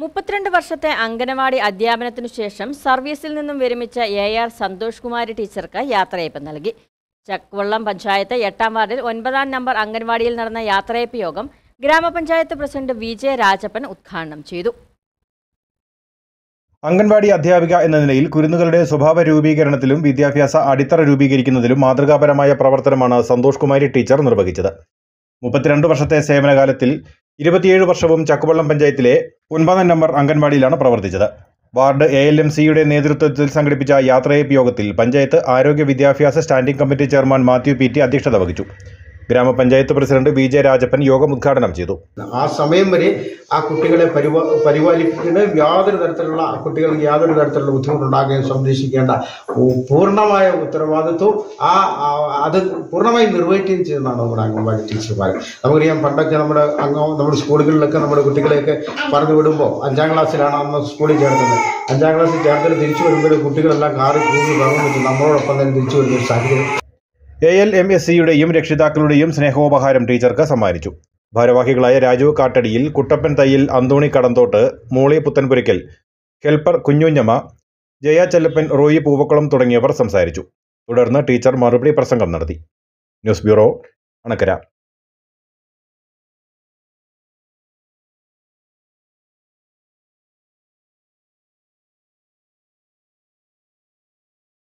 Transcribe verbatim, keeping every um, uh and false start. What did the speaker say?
മുപ്പത്തിരണ്ട് വർഷത്തെ അംഗനവാടി അധ്യാപനത്തിനു ശേഷം സർവീസിൽ നിന്നും വിരമിച്ച എ ആർ സന്തോഷ് കുമാരി ടീച്ചർക്ക് യാത്രയയപ്പ് നൽകി. ചക്കുവള്ളം പഞ്ചായത്ത് എട്ടാം വാർഡിൽ ഒൻപതാം നമ്പർ അംഗൻവാടിയിൽ നടന്ന യാത്രയയപ്പ് യോഗം ഗ്രാമപഞ്ചായത്ത് പ്രസിഡന്റ് വി ജെ രാജപ്പൻ ഉദ്ഘാടനം ചെയ്തു. അംഗൻവാടി അധ്യാപിക എന്ന നിലയിൽ കുരുന്നുകളുടെ സ്വഭാവ രൂപീകരണത്തിലും വിദ്യാഭ്യാസ അടിത്തറ രൂപീകരിക്കുന്നതിലും മാതൃകാപരമായ പ്രവർത്തനമാണ് സന്തോഷ് കുമാരി ടീച്ചർ നിർവഹിച്ചത്. മുപ്പത്തിരണ്ട് വർഷത്തെ സേവനകാലത്തിൽ ഇരുപത്തിയേഴ് വർഷവും ചക്കുവള്ളം പഞ്ചായത്തിലെ ഒൻപതാം നമ്പർ അംഗൻവാടിയിലാണ് പ്രവർത്തിച്ചത്. വാർഡ് എ എൽ എം സിയുടെ നേതൃത്വത്തിൽ സംഘടിപ്പിച്ച യാത്രയയപ്പ് യോഗത്തിൽ പഞ്ചായത്ത് ആരോഗ്യ വിദ്യാഭ്യാസ standing committee chairman Mathew P T അധ്യക്ഷത വഹിച്ചു. ഗ്രാമപഞ്ചായത്ത് പ്രസിഡന്റ് വി ജെ രാജപ്പൻ യോഗം ഉദ്ഘാടനം ചെയ്തു. ആ സമയം വരെ ആ കുട്ടികളെ പരിപാലിക്കുന്നത് യാതൊരു തരത്തിലുള്ള കുട്ടികൾക്ക് യാതൊരു തരത്തിലുള്ള ബുദ്ധിമുട്ടുണ്ടാകുകയും സംരക്ഷിക്കേണ്ട പൂർണ്ണമായ ഉത്തരവാദിത്വവും ആ അത് പൂർണ്ണമായി നിർവഹിക്കുകയും ചെയ്യുന്നതാണ് നമ്മുടെ അംഗൻവാടി ടീച്ചർമാർ. നമുക്കറിയാം, പണ്ടൊക്കെ നമ്മുടെ അംഗം നമ്മുടെ സ്കൂളുകളിലൊക്കെ നമ്മുടെ കുട്ടികളെയൊക്കെ പറഞ്ഞു വിടുമ്പോൾ അഞ്ചാം ക്ലാസ്സിലാണ് അന്ന് സ്കൂളിൽ ചേർക്കുന്നത്. അഞ്ചാം ക്ലാസ്സിൽ ചേർത്തിട്ട് തിരിച്ചു വരുമ്പോൾ കുട്ടികളെല്ലാം കാറി കൂടി പറഞ്ഞു വെച്ച് നമ്മളോടൊപ്പം തന്നെ തിരിച്ചു വരുന്ന ഒരു സാഹചര്യം. എ എൽ എം എസ് സിയുടെയും രക്ഷിതാക്കളുടെയും സ്നേഹോപഹാരം ടീച്ചർക്ക് സമ്മാനിച്ചു. ഭാരവാഹികളായ രാജു കാട്ടടിയിൽ, കുട്ടപ്പൻ തയ്യിൽ, അന്തോണി കടന്തോട്ട്, മോളി പുത്തൻപുരയ്ക്കൽ, ഹെൽപ്പർ കുഞ്ഞുഞ്ഞമ്മ, ജയ ചെല്ലപ്പൻ, റോയി പൂവക്കുളം തുടങ്ങിയവർ സംസാരിച്ചു. തുടർന്ന് ടീച്ചർ മറുപടി പ്രസംഗം നടത്തി. News bureau, Anakkara.